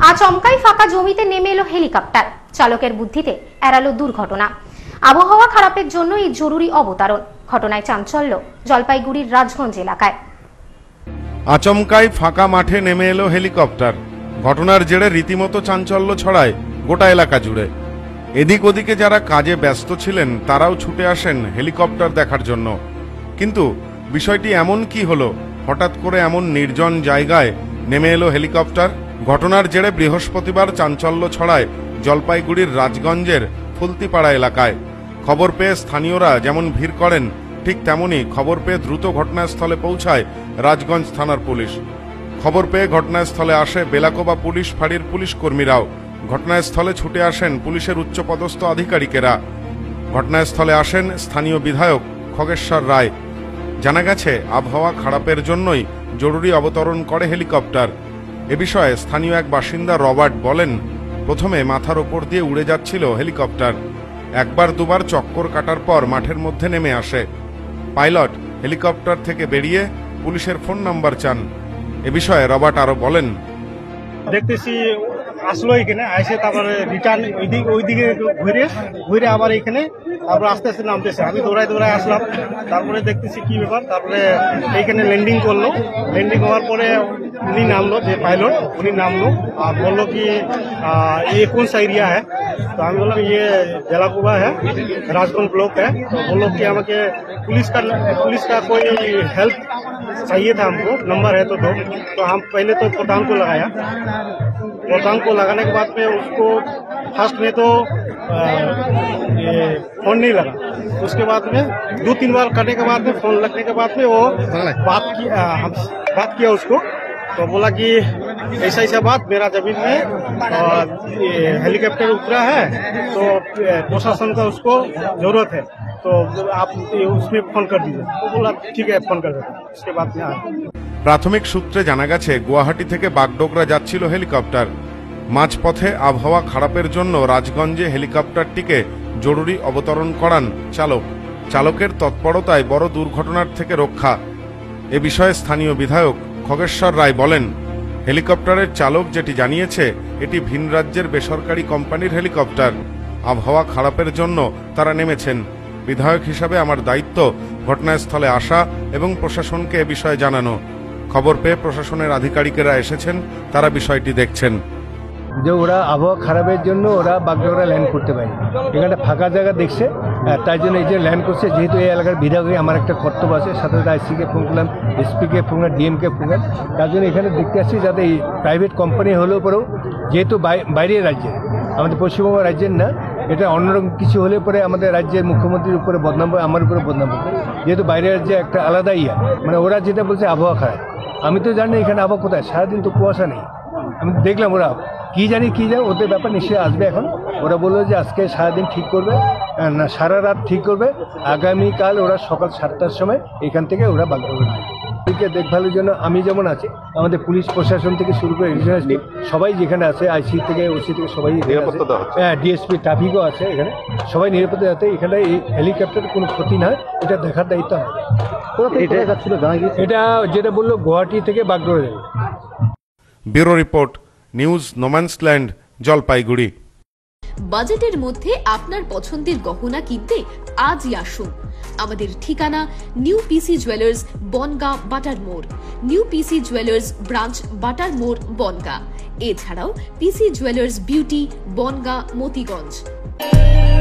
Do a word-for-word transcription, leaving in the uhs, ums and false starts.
আচমকাই ফাঁকা জমিতে নেমে এলো হেলিকপ্টার, চালকের বুদ্ধিতে এড়ালো দুর্ঘটনা। আবহাওয়া খারাপের জন্য এই জরুরি অবতরণ। ঘটনায় চাঞ্চল্য জলপাইগুড়ির রাজগঞ্জ এলাকায়। আচমকাই ফাঁকা মাঠে নেমে এলো হেলিকপ্টার। ঘটনার জেরে রীতিমতো চাঞ্চল্য ছড়ায় গোটা এলাকা জুড়ে। এদিক ওদিকে যারা কাজে ব্যস্ত ছিলেন তারাও ছুটে আসেন হেলিকপ্টার দেখার জন্য। কিন্তু বিষয়টি এমন কি হলো, হঠাৎ করে এমন নির্জন জায়গায় নেমে এলো হেলিকপ্টার? ঘটনার জেরে বৃহস্পতিবার চাঞ্চল্য ছড়ায় জলপাইগুড়ির রাজগঞ্জের ফুলতিপাড়া এলাকায়। খবর পেয়ে স্থানীয়রা যেমন ভিড় করেন, ঠিক তেমনি খবর পেয়ে দ্রুত ঘটনাস্থলে পৌঁছায় রাজগঞ্জ থানার পুলিশ। খবর পেয়ে ঘটনাস্থলে আসে বেলাকোবা পুলিশ ফাঁড়ির পুলিশ কর্মীরাও। ঘটনাস্থলে ছুটে আসেন পুলিশের উচ্চপদস্থ আধিকারিকেরা। ঘটনাস্থলে আসেন স্থানীয় বিধায়ক খগেশ্বর রায়। জানা গেছে, আবহাওয়া খারাপের জন্যই জরুরি অবতরণ করে হেলিকপ্টার। এ বিষয়ে স্থানীয় এক বাসিন্দা রবার্ট বলেন, প্রথমে মাথার ওপর দিয়ে উড়ে যাচ্ছিল হেলিকপ্টার। একবার দুবার চক্কর কাটার পর মাঠের মধ্যে নেমে আসে। পাইলট হেলিকপ্টার থেকে বেরিয়ে পুলিশের ফোন নাম্বার চান। এ বিষয়ে রবার্ট আরো বলেন, দেখতেছি আসলো এখানে আইসে, তারপরে রিটার্ন ওইদিকে ওইদিকে ঘুরে ঘুরে আবার এখানে তারপরে আস্তে আস্তে নামতেছে। আমি দৌড়ায় দৌড়ায় আসলাম, তারপরে দেখতেছি কি ব্যাপার। তারপরে এইখানে ল্যান্ডিং করলো। ল্যান্ডিং হওয়ার পরে উনি নামলো, যে পাইলট উনি নামলো আর বললো কি ये कौन सा एरिया है। तो আমি বললাম ये बेलाकोबा है, राजगंज ब्लॉक है। तो बोलो कि আমাকে पुलिस का पुलिस का कोई हेल्प चाहिए था, हमको नंबर है तो दो। तो हम पहले तो प्रधान को लगाया। प्रधान को लगाने के बाद में उसको फर्स्ट में तो आ, ये फोन नहीं लगा। उसके बाद में दो तीन बार करने के बाद में फोन लगने के बाद में वो बात की हम बात किया उसको। तो बोला कि ऐसा ऐसा बात, मेरा जमीन में हेलीकॉप्टर उतरा है तो प्रशासन का उसको जरूरत है, तो आप उसमें फोन कर दीजिए। तो बोला ठीक है, फोन कर देते। उसके बाद में आया। প্রাথমিক সূত্রে জানা গেছে, গুয়াহাটি থেকে বাগডোগরা যাচ্ছিল হেলিকপ্টার। মাঝপথে আবহাওয়া খারাপের জন্য রাজগঞ্জে হেলিকপ্টারটিকে জরুরি অবতরণ করান চালক। চালকের তৎপরতায় বড় দুর্ঘটনার থেকে রক্ষা। এ বিষয়ে স্থানীয় বিধায়ক খগেশ্বর রায় বলেন, হেলিকপ্টারের চালক যেটি জানিয়েছে, এটি ভিন রাজ্যের বেসরকারি কোম্পানির হেলিকপ্টার। আবহাওয়া খারাপের জন্য তারা নেমেছেন। বিধায়ক হিসাবে আমার দায়িত্ব ঘটনাস্থলে আসা এবং প্রশাসনকে এ বিষয়ে জানানো। খবর পেয়ে প্রশাসনের আধিকারিকেরা এসেছেন, তারা বিষয়টি দেখছেন। যে ওরা আবহাওয়া খারাপের জন্য ওরা বাগডোগরা ল্যান্ড করতে পারে, এখানে ফাঁকা জায়গা দেখছে, তাই জন্য এই যে ল্যান্ড করছে। যেহেতু এই এলাকার বিধায়ক হয়ে আমার একটা কর্তব্য আছে, সাথে সাথে আইসিকে ফোন করলাম, এসপিকে ফোন করলাম, ডিএমকে ফোন করলাম। তার জন্য এখানে দেখতে আসছি যাতে এই প্রাইভেট কোম্পানি হলেও পরেও, যেহেতু বাইরের রাজ্যে, আমাদের পশ্চিমবঙ্গ রাজ্যের না, এটা অন্যরকম কিছু হলে পরে আমাদের রাজ্যের মুখ্যমন্ত্রীর উপরে বদনাম হয়, আমার উপরে বদনাম হবে। যেহেতু বাইরের রাজ্যে একটা আলাদা ইয়া, মানে ওরা যেটা বলছে আবহাওয়া খারাপ, আমি তো জানি এখানে আবহাওয়া কোথায়, সারাদিন তো কুয়াশা নেই। আমি দেখলাম ওরা কি জানি কি জানি, ওদের ব্যাপার নিশ্চয়ই আসবে এখন। ওরা বললো যে আজকে সারাদিন ঠিক করবে, না সারা রাত ঠিক করবে, আগামীকাল ওরা সকাল সাতটার সময় এখান থেকে ওরা বাগডোগরা যাবে। দেখভালের জন্য আমি যেমন আছি, আমাদের পুলিশ প্রশাসন থেকে শুরু করে সবাই যেখানে আছে, আইসি থেকে ওসি থেকে সবাই, হ্যাঁ ডিএসপি ট্রাফিকও আছে এখানে, সবাই নিরাপত্তা যাতে এখানে এই হেলিকপ্টার কোনো ক্ষতি না হয় এটা দেখার দায়িত্ব হবে। এটা যেটা বললো গুয়াহাটি থেকে বাগডোগরা যাবে। Bureau report, news no man's land, Jalpaiguri. বাজেটের মধ্যে আপনার পছন্দের গহনা কিনতে আজই আসুন। আমাদের ঠিকানা new PC jewellers, Bongaon, Bata মোড়। New PC jewellers branch, Bata মোড়, বনগাঁ। এছাড়াও PC jewellers beauty, Bongaon, Motiganj.